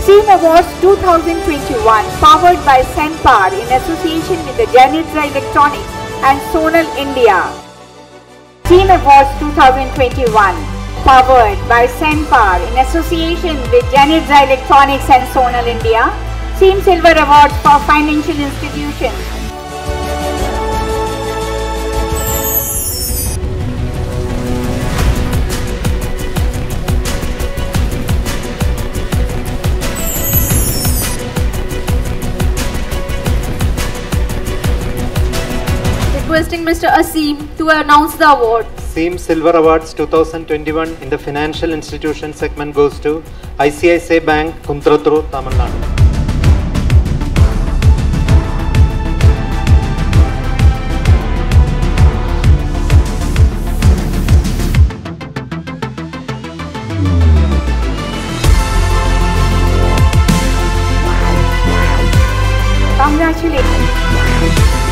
SEAM Awards 2021 powered by SANPAR in association with the JANITZA Electronics and SONEL India. SEAM Awards 2021 powered by SANPAR in association with JANITZA Electronics and SONEL India. SEAM Silver Awards for financial institutions. Requesting Mr. Asim to announce the award. SEAM Silver Awards 2021 in the Financial Institution segment goes to ICICI Bank, Kundrathur, Tamil Nadu. Congratulations.